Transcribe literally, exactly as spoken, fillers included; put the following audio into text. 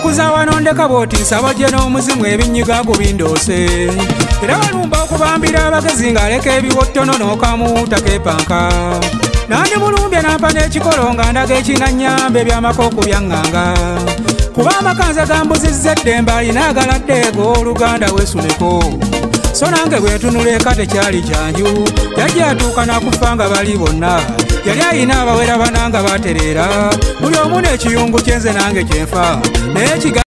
nkuza wanondeka bwoti nsaba gye n'omuzimu ebinyiga gubindoose era walumba okubambira abagezi ng'aleka ebiwottono n'okamu takeepanka nandi mulumbye nampa n'ekikolo nga ndaga ekinannyambe ebyamakoko byaŋŋanga kuba amakanza gambuzizza eddembe alina agaladdeego oluganda weesuneko so nange bwetunula eka tekyali kyanju yajja atuuka nakufa nga bali bonna yali ayina abawera bana nga batereera buli omu n'ekiyungu kyenze nange kyenfa naye